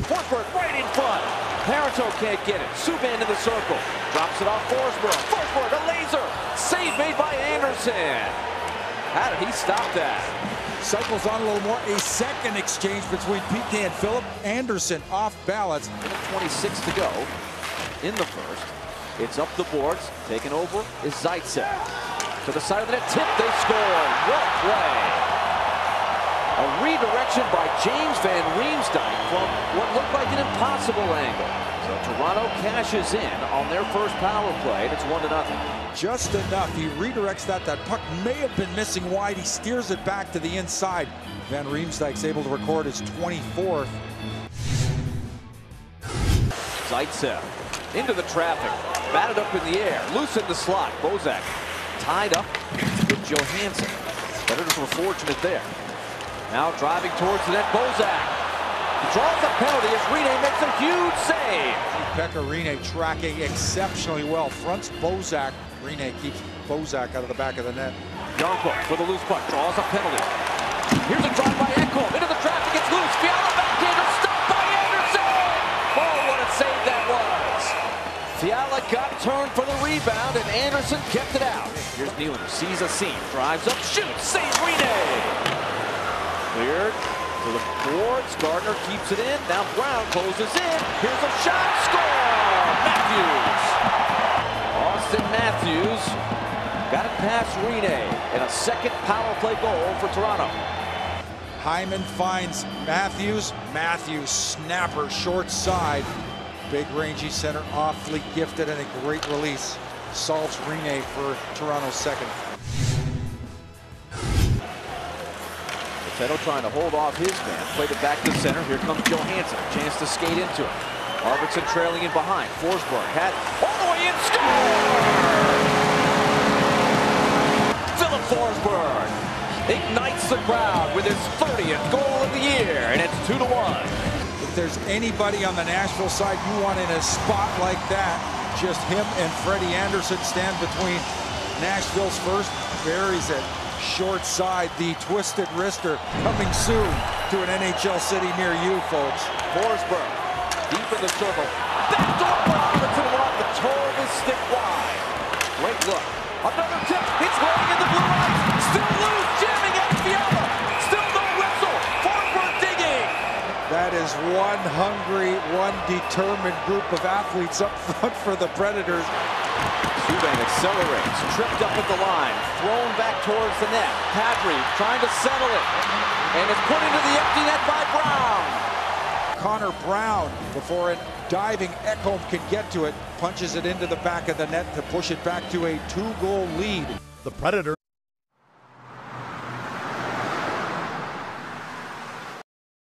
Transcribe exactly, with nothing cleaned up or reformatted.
Forsberg right in front. Parenteau can't get it. Subban in the circle. Drops it off Forsberg. Forsberg, a laser. Save made by Anderson. How did he stop that? Cycles on a little more. A second exchange between P K and Philip Anderson off balance. twenty-six to go in the first. It's up the boards. Taken over is Zaitsev. To the side of the net. Tip. They score. What play? A redirection by James Van Riemsdyk from what looked like an impossible angle. So Toronto cashes in on their first power play, and it's one to nothing. Just enough. He redirects that. That puck may have been missing wide. He steers it back to the inside. Van Riemsdyk's able to record his twenty-fourth. Zaitsev into the traffic. Batted up in the air. Loose in the slot. Bozak tied up with Johansson. Predators were fortunate there. Now driving towards the net, Bozak. He draws the penalty as Rinne makes a huge save. Pekka Rinne tracking exceptionally well. Fronts Bozak. Rinne keeps Bozak out of the back of the net. Jarnko for the loose puck, draws a penalty. Here's a drive by Ekholm. Into the traffic, it's loose. Fiala backhander, stopped by Anderson. Oh, what a save that was. Fiala got turned for the rebound, and Anderson kept it out. Here's Nylander, sees a seam, drives up, shoots, saves Rinne. Cleared to the boards. Gardner keeps it in. Now Brown closes in. Here's a shot. Score! Matthews. Austin Matthews got it past Rinne. And a second power play goal for Toronto. Hyman finds Matthews. Matthews, snapper, short side. Big rangy center, awfully gifted, and a great release. Solves Rinne for Toronto's second. Petto trying to hold off his man. Played it back to center. Here comes Johansson. A chance to skate into it. Arvidsson trailing in behind. Forsberg had all the way in. Score! Philip Forsberg ignites the crowd with his thirtieth goal of the year, and it's two to one. If there's anybody on the Nashville side you want in a spot like that, just him and Freddie Anderson stand between Nashville's first. Buries it. Short side, the twisted wrister coming soon to an N H L city near you, folks. Forsberg, deep in the circle. Backdoor for Arvidsson off the toe of his stick wide. Great look. Another tip. It's going in the blue ice. Still loose, jamming at Fiala. Still no whistle. Forsberg digging. That is one hungry, one determined group of athletes up front for the Predators. Subban accelerates, tripped up at the line, thrown back towards the net. Kadri trying to settle it, and it's put into the empty net by Brown. Connor Brown, before a diving Ekholm can get to it, punches it into the back of the net to push it back to a two-goal lead. The Predators